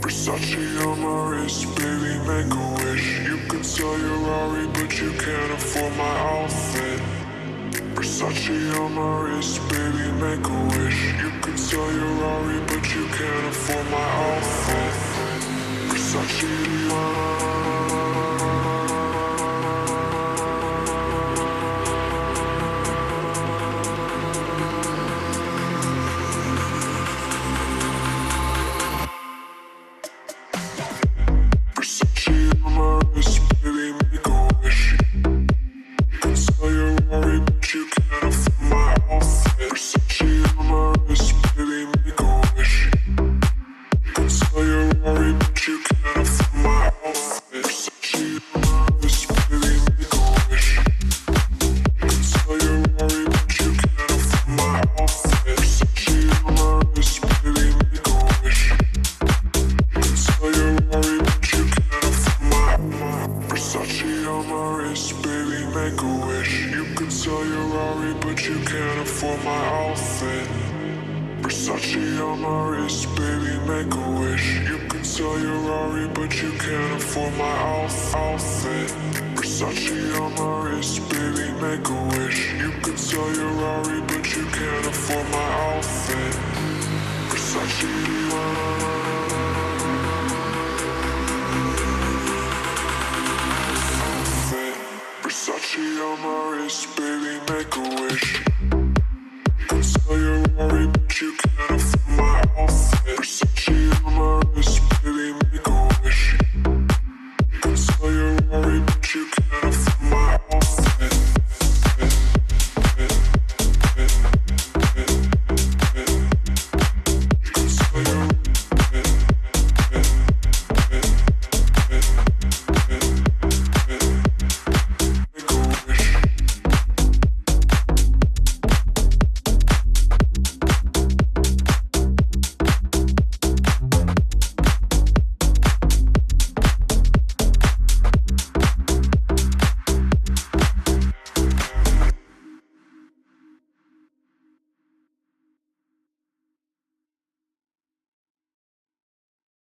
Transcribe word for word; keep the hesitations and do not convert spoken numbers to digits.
Versace on my wrist, baby, make a wish. You could sell your Rari, but you can't afford my outfit. Versace on my wrist, baby, make a wish. You could sell your Rari, but you can't afford my outfit. Versace. Versace on my wrist, baby, make a wish. You can sell your Rari, but you can't afford my outfit. Versace on my wrist, baby, make a wish. You can sell your Rari, but you can't afford my outfit. Versace.